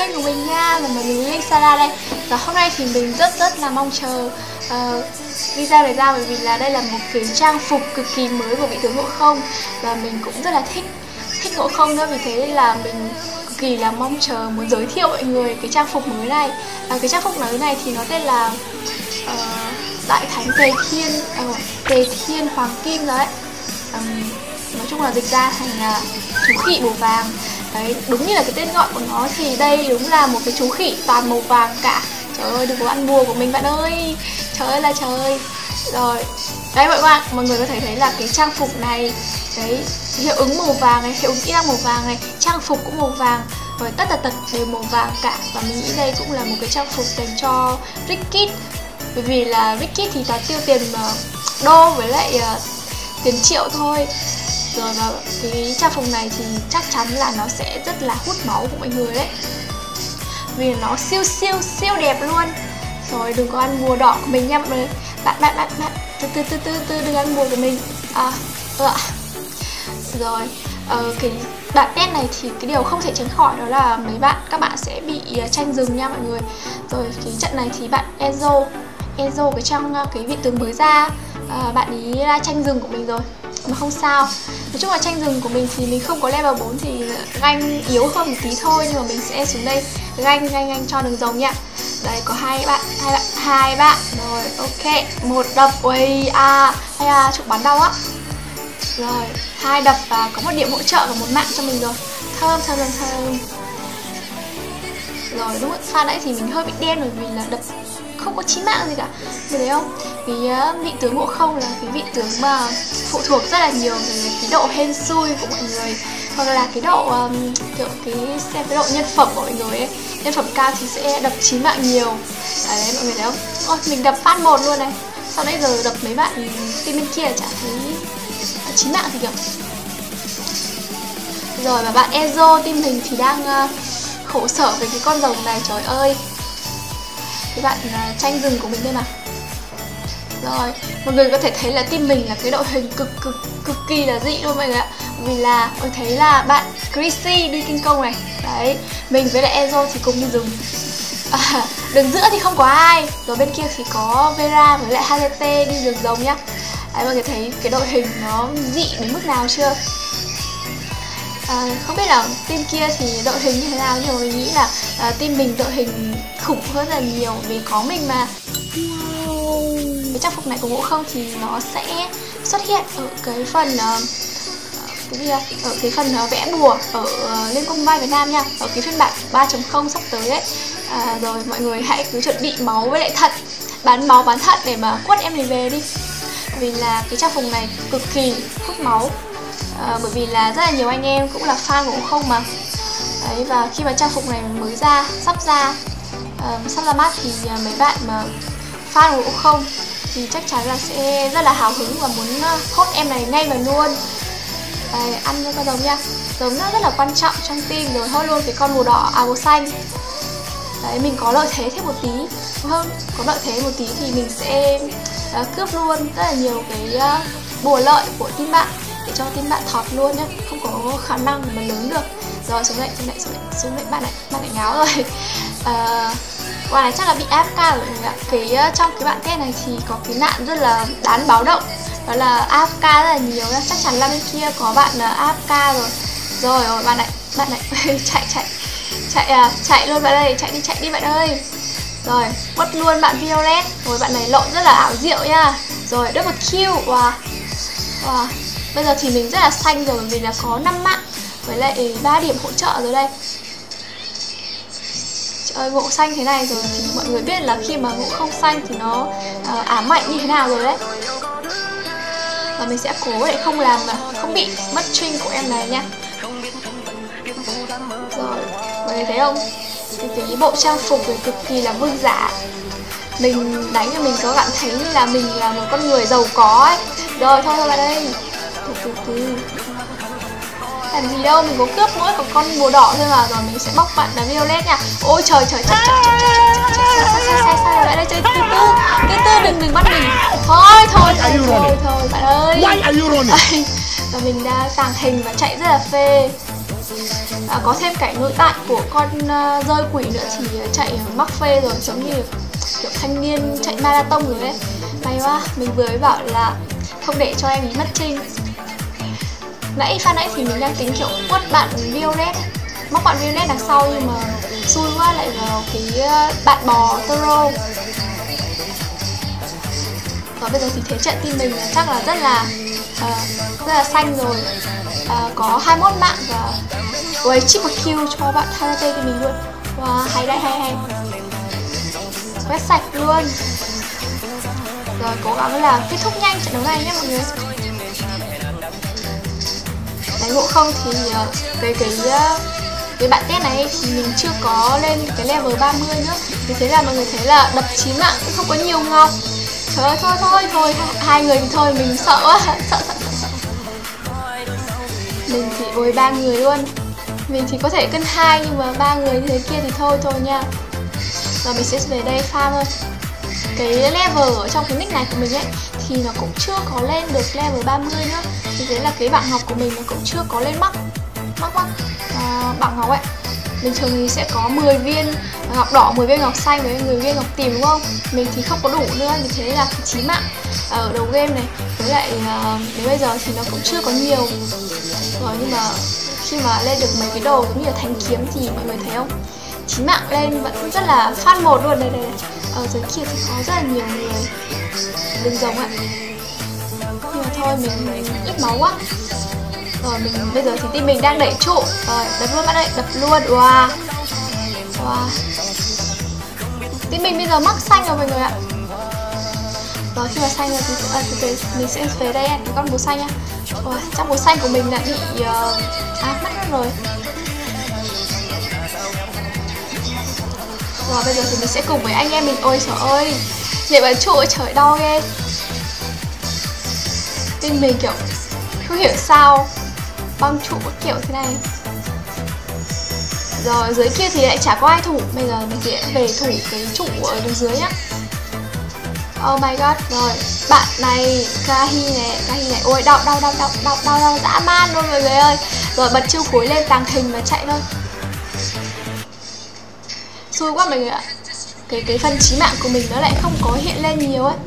kênh của mình nha. Và mình Linh Sara đây. Và hôm nay thì mình rất là mong chờ video này ra, bởi vì là đây là một cái trang phục cực kỳ mới của vị tướng Ngộ Không. Và mình cũng rất là thích Ngộ Không nữa, vì thế là mình cực kỳ là mong chờ muốn giới thiệu mọi người cái trang phục mới này. Cái trang phục mới này thì nó tên là Đại Thánh Tề Thiên Hoàng Kim đấy. Nói chung là dịch ra thành là chú khỉ màu vàng. Đấy, đúng như là cái tên gọi của nó thì đây đúng là một cái chú khỉ toàn màu vàng cả. Trời ơi, đừng có ăn bùa của mình bạn ơi. Trời ơi là trời. Rồi, đấy mọi người có thể thấy là cái trang phục này, đấy, hiệu ứng màu vàng này, hiệu ứng kỹ năng màu vàng này, trang phục cũng màu vàng, rồi tất tật đều màu vàng cả. Và mình nghĩ đây cũng là một cái trang phục dành cho Rickit. Bởi vì là Rickit thì toàn tiêu tiền đô với lại tiền triệu thôi. Rồi và cái trang phục này thì chắc chắn là nó sẽ rất là hút máu của mọi người đấy, vì nó siêu đẹp luôn. Rồi đừng có ăn bùa đỏ của mình nha mọi người. Bạn từ đừng ăn bùa của mình. Rồi cái đoạn test này thì cái điều không thể tránh khỏi đó là các bạn sẽ bị tranh rừng nha mọi người. Rồi cái trận này thì bạn Enzo cái vị tướng mới ra, bạn ý đã tranh rừng của mình rồi mà không sao. Nói chung là tranh rừng của mình thì mình không có level 4 thì ganh yếu hơn một tí thôi, nhưng mà mình sẽ xuống đây ganh cho đường rồng nha. Đây có hai bạn. Rồi ok, một đập. Ui chụp bắn đau á. Rồi 2 đập và có 1 điểm hỗ trợ và 1 mạng cho mình rồi. Thơm. Rồi đúng rồi, pha nãy thì mình hơi bị đen bởi vì là đập không có 9 mạng gì cả. Mình thấy không? Cái vị tướng Ngộ Không là cái vị tướng mà phụ thuộc rất là nhiều về cái độ hên xui của mọi người, hoặc là cái độ kiểu xem cái độ nhân phẩm của mọi người ấy. Nhân phẩm cao thì sẽ đập 9 mạng nhiều. Đấy mọi người thấy không? Ôi mình đập phát 1 luôn này. Sau nãy giờ đập mấy bạn team bên kia chả thấy 9 mạng gì cả. Rồi và bạn Ezo team mình thì đang khổ sở về cái con rồng này, trời ơi. Cái bạn tranh rừng của mình đây mà. Rồi, mọi người có thể thấy là team mình là cái đội hình cực kỳ là dị luôn mọi người ạ. Vì là tôi thấy là bạn Chrissy đi kinh công này. Đấy, mình với lại Enzo thì cùng đi rừng. Đường giữa thì không có ai. Rồi bên kia thì có Vera với lại HTT đi đường rồng nhá. Đấy, mọi người thấy cái đội hình nó dị đến mức nào chưa? Không biết là team kia thì đội hình như thế nào, nhưng mà mình nghĩ là team mình đội hình khủng hơn là nhiều vì có mình mà. Cái trang phục này của Ngộ Không thì nó sẽ xuất hiện ở cái phần ở cái phần vẽ bùa ở Liên Quân Mobile Việt Nam nha, ở cái phiên bản 3.0 sắp tới đấy. Rồi mọi người hãy cứ chuẩn bị máu với lại thận, bán máu bán thận để mà quất em này về đi, vì là cái trang phục này cực kỳ hút máu. Bởi vì là rất là nhiều anh em cũng là fan của Ngộ Không mà. Đấy, và khi mà trang phục này mới sắp ra mắt thì mấy bạn mà fan của Ngộ Không thì chắc chắn là sẽ rất là hào hứng và muốn hốt em này ngay và luôn. Đây, ăn cho con rồng nha. Rồng nó rất là quan trọng trong team, rồi hốt luôn cái con màu đỏ màu xanh. Đấy, mình có lợi thế thêm một tí, có lợi thế một tí thì mình sẽ cướp luôn rất là nhiều cái bùa lợi của team bạn để cho team bạn thọt luôn nhé, không có khả năng mà lớn được. Rồi xuống lại bạn này ngáo rồi. Quả này chắc là bị AFK rồi mọi người ạ. Trong cái bạn test này thì có cái nạn rất là đáng báo động, đó là AFK rất là nhiều nhá. Chắc chắn là bên kia có bạn AFK rồi. Rồi bạn này chạy luôn bạn ơi, chạy đi bạn ơi. Rồi quất luôn bạn Violet. Rồi bạn này lộn rất là ảo diệu nha. Rồi double kill. Wow. Bây giờ thì mình rất là xanh rồi vì là có 5 mạng với lại 3 điểm hỗ trợ rồi đây. Trời ơi, ngộ xanh thế này rồi thì mọi người biết là khi mà ngộ không xanh thì nó ám ảnh như thế nào rồi đấy. Và mình sẽ cố để không bị mất string của em này nha. Rồi, mọi người thấy không? Cái bộ trang phục này cực kỳ là vương giả. Mình đánh cho mình có cảm thấy như là mình là một con người giàu có ấy. Rồi thôi bạn ơi. Từ. Làm gì đâu, mình có cướp mỗi một con bùa đỏ thôi mà. Rồi mình sẽ bóc bạn là Violet nha. Ôi trời sai rồi lại đây, chơi từ đừng bắt mình. Thôi bạn ơi. Và mình đã tàng hình và chạy rất là phê. có thêm cảnh nội tại của con rơi quỷ nữa thì chạy mắc phê rồi, giống như kiểu thanh niên chạy marathon rồi đấy. May quá, mình vừa mới bảo là không để cho em ý mất trinh. Phan nãy thì mình đang tính kiểu quất bạn Violet, móc bạn Violet đằng sau, nhưng mà xui quá lại vào cái bạn bò Toro. Và bây giờ thì thế trận team mình chắc là rất là xanh rồi. Có 21 mạng và ôi triple kill cho bạn Hanate team mình luôn. Wow, hay đấy, hay. Quét sạch luôn. Rồi cố gắng là kết thúc nhanh trận đấu này nhé mọi người. Đấy, ngộ không thì cái bạn test này thì mình chưa có lên cái level 30 nữa. Vì thế là mọi người thấy là đập 9 mạng cũng không có nhiều ngọc. Trời ơi, thôi, hai người thì thôi, mình sợ quá, sợ. Mình thì ôi 3 người luôn. Mình thì có thể cân 2 nhưng mà 3 người như thế kia thì thôi nha. Rồi mình sẽ về đây farm thôi. Cái level ở trong cái nick này của mình ấy thì nó cũng chưa có lên được level 30 nữa. Vì thế là cái bảng ngọc của mình nó cũng chưa có lên mắc bảng ngọc ấy. Bình thường thì sẽ có 10 viên ngọc đỏ, 10 viên ngọc xanh với 10 viên ngọc tím đúng không? Mình thì không có đủ nữa, vì thế là cái 9 mạng ở đầu game này với lại đến bây giờ thì nó cũng chưa có nhiều. Rồi nhưng mà khi mà lên được mấy cái đồ giống như là thanh kiếm thì mọi người thấy không? 9 mạng lên vẫn rất là phát một luôn đây. Ở dưới kia thì có rất là nhiều người đừng giống ạ. Nhưng mà thôi mình ít máu quá. Rồi mình bây giờ thì team mình đang đẩy trụ. Rồi đập luôn bạn ơi, đập luôn. Wow. Team mình bây giờ mắc xanh rồi mọi người ạ. Rồi khi mà xanh rồi thì mình sẽ về đây cái con búa xanh nha. Trong búa xanh của mình đã bị mất rồi. Rồi bây giờ thì mình sẽ cùng với anh em mình. Ôi trời ơi, nhảy vào trụ trời đau ghê. Team mình kiểu không hiểu sao băng trụ kiểu thế này. Rồi dưới kia thì lại chả có ai thủ. Bây giờ mình sẽ về thủ cái trụ ở đường dưới nhá. Oh my god. Rồi bạn này Kahi này. Ôi đau dã man luôn mọi người ơi. Rồi bật chiêu cuối lên tàng hình và chạy thôi. Xui quá mọi người ạ. Cái phần chí mạng của mình nó lại không có hiện lên nhiều ấy.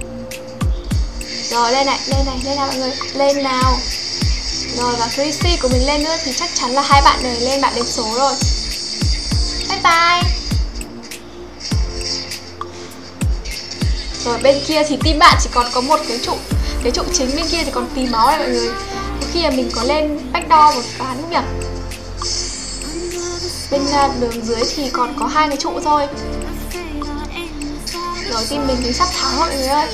Rồi lên nào mọi người. Lên nào. Rồi và Chrissy của mình lên nữa thì chắc chắn là hai bạn này lên bạn đến số rồi. Bye bye. Rồi bên kia thì team bạn chỉ còn có một cái trụ. Cái trụ chính bên kia thì còn tí máu này mọi người. Khi mà mình có lên backdoor một ván không nhỉ? Bên đường dưới thì còn có 2 cái trụ thôi. Rồi team mình thì sắp thắng mọi người ơi.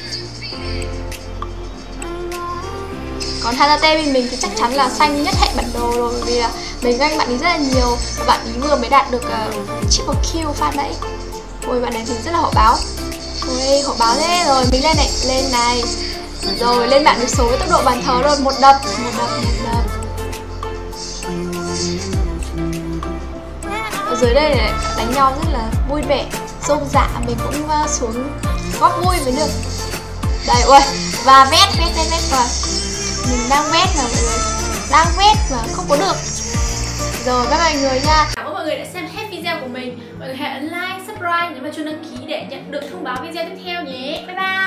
Còn Hanate bên mình thì chắc chắn là xanh nhất hệ bản đồ rồi. Bởi vì là mình ganh bạn ấy rất là nhiều. Và bạn ấy vừa mới đạt được triple kill phát nãy. Ôi bạn này thì rất là hậu báo. Ôi hậu báo thế. Rồi mình lên này. Rồi lên bạn được số với tốc độ bàn thờ rồi. Một đập. Ở dưới đây này đánh nhau rất là vui vẻ. Rôm rả mình cũng xuống góp vui mới được. Đây ôi. Và vét rồi. Mình đang vét mà mọi người. Đang vét mà không có được. Rồi bye mọi người nha. Cảm ơn mọi người đã xem hết video của mình. Mọi người hãy ấn like, subscribe nếu mà chưa đăng ký để nhận được thông báo video tiếp theo nhé. Bye bye.